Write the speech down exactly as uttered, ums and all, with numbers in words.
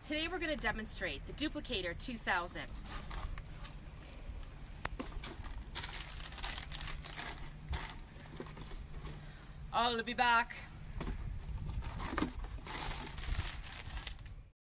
Today we're going to demonstrate the Duplicator two thousand. I'll be back.